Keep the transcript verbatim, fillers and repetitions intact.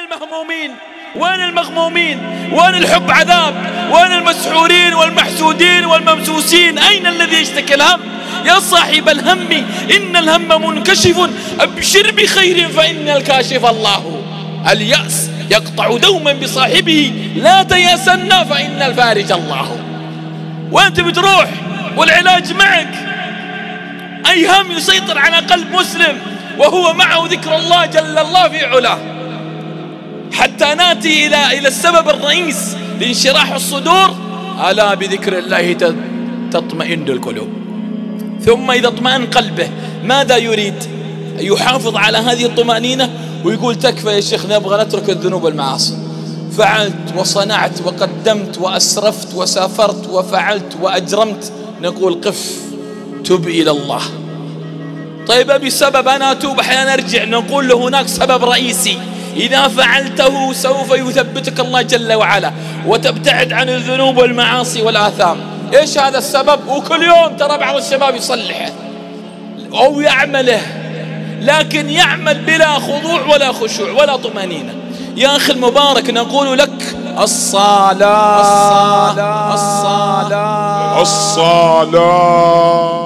المهمومين؟ وين المغمومين؟ وين الحب عذاب؟ وين المسحورين والمحسودين والممسوسين؟ أين الذي يشتكي الهم؟ يا صاحب الهم إن الهم منكشف، أبشر بخير فإن الكاشف الله. اليأس يقطع دوما بصاحبه، لا تيأسن فإن الفارج الله. وأنت بتروح والعلاج معك. أي هم يسيطر على قلب مسلم وهو معه ذكر الله جل الله في علاه، حتى ناتي إلى إلى السبب الرئيس لانشراح الصدور: ألا بذكر الله تطمئن القلوب. ثم إذا اطمأن قلبه ماذا يريد؟ يحافظ على هذه الطمأنينة ويقول: تكفى يا شيخ، نبغى نترك الذنوب والمعاصي. فعلت وصنعت وقدمت وأسرفت وسافرت وفعلت وأجرمت، نقول: قف، تب إلى الله. طيب أبي سبب أنا أتوب أحيانا أرجع، نقول له: هناك سبب رئيسي إذا فعلته سوف يثبتك الله جل وعلا وتبتعد عن الذنوب والمعاصي والآثام. إيش هذا السبب؟ وكل يوم ترى بعض الشباب يصلحه أو يعمله، لكن يعمل بلا خضوع ولا خشوع ولا طمأنينة. يا أخي المبارك، نقول لك: الصلاة الصلاة الصلاة, الصلاة.